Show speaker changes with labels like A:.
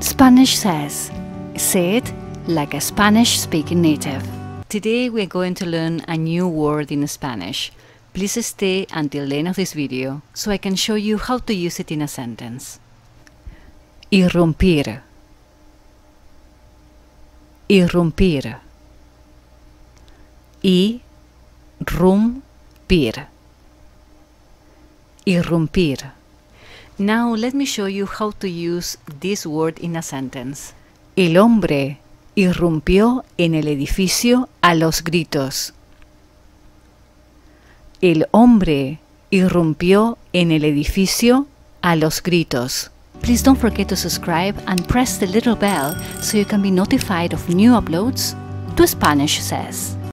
A: Spanish says. Say it like a Spanish-speaking native. Today we're going to learn a new word in Spanish. Please stay until the end of this video so I can show you how to use it in a sentence. Irrumpir. Irrumpir. Irrumpir. Irrumpir. Now let me show you how to use this word in a sentence. El hombre irrumpió en el edificio a los gritos. El hombre irrumpió en el edificio a los gritos. Please don't forget to subscribe and press the little bell so you can be notified of new uploads to Spanish Says.